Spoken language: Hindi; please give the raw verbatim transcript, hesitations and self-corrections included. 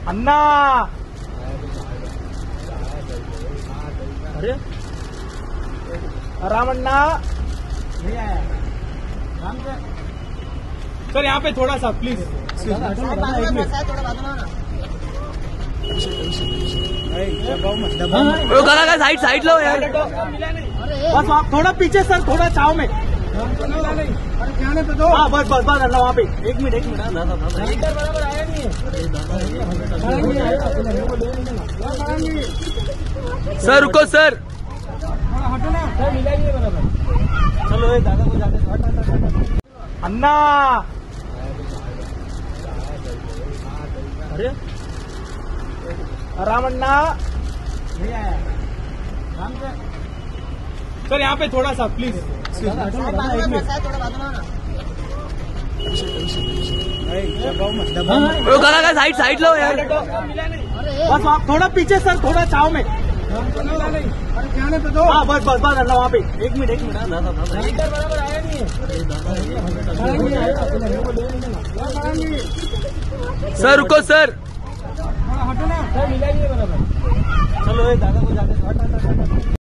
अन्ना अरे रामन्ना नहीं आया राम से सर यहाँ पे थोड़ा सा प्लीज साइड साइड लो यार। बस आप थोड़ा पीछे सर, थोड़ा चाव में। हाँ बस बस बस अल्लाह वहाँ पे एक मिनट एक मिनट बराबर आया नहीं सर रुको सर। हटो ना सर, मिला नहीं बराबर। चलो ये दादा को जाके अन्ना अरे रामन्ना नहीं आया राम से सर यहाँ पे थोड़ा सा प्लीज साइड साइड लो यार। बस आप थोड़ा पीछे सर, थोड़ा चाव में। हाँ बस बस बस अल्लाह वहाँ पे एक मिनट एक मिनट बराबर आया नहीं सर रुको सर। हटो ना सर, मिला नहीं बराबर। चलो ये दादा को जाके